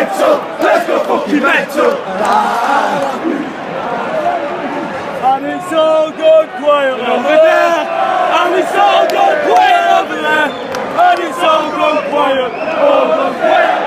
mental, let's go fucking mental. And it's all gone quiet over there. And it's all gone quiet over there. And it's all gone quiet. All gone quiet.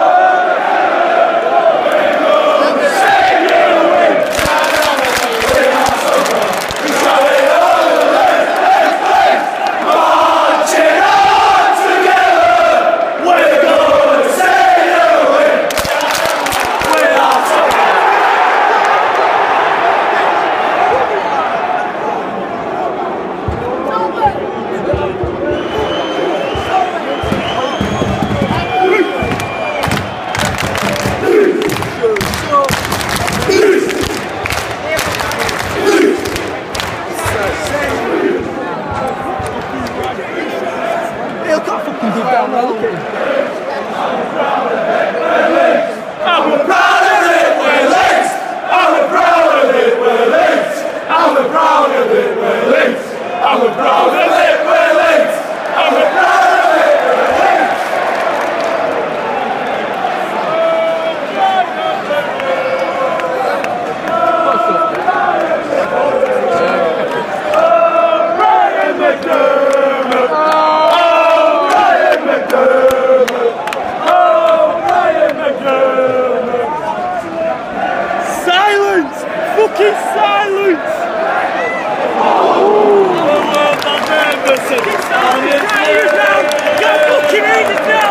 Fucking silence! Go fucking eat it now!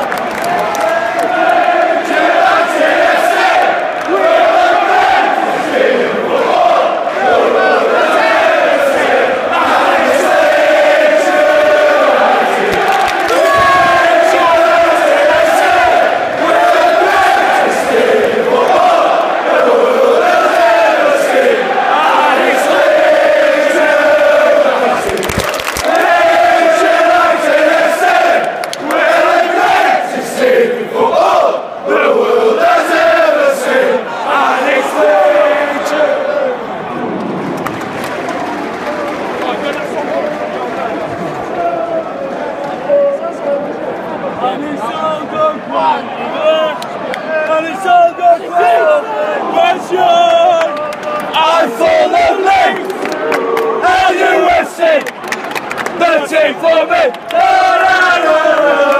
And it's all gone quiet, and it's all gone quiet. Question! I'm full of length, and you will see the team for me.